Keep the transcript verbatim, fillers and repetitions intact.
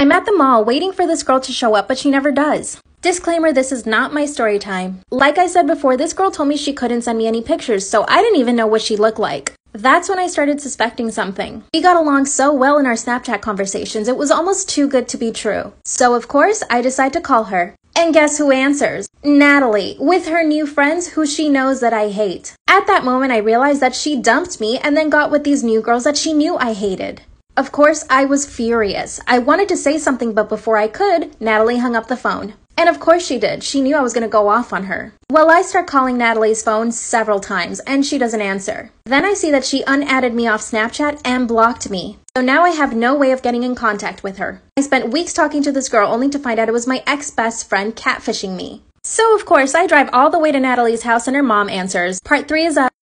I'm at the mall waiting for this girl to show up, but she never does. Disclaimer, this is not my story time. Like I said before, this girl told me she couldn't send me any pictures, so I didn't even know what she looked like. That's when I started suspecting something. We got along so well in our Snapchat conversations, it was almost too good to be true. So of course, I decide to call her. And guess who answers? Natalie, with her new friends who she knows that I hate. At that moment, I realized that she dumped me and then got with these new girls that she knew I hated. Of course, I was furious. I wanted to say something, but before I could, Natalie hung up the phone. And of course she did. She knew I was going to go off on her. Well, I start calling Natalie's phone several times, and she doesn't answer. Then I see that she unadded me off Snapchat and blocked me. So now I have no way of getting in contact with her. I spent weeks talking to this girl only to find out it was my ex-best friend catfishing me. So of course, I drive all the way to Natalie's house and her mom answers. Part three is up.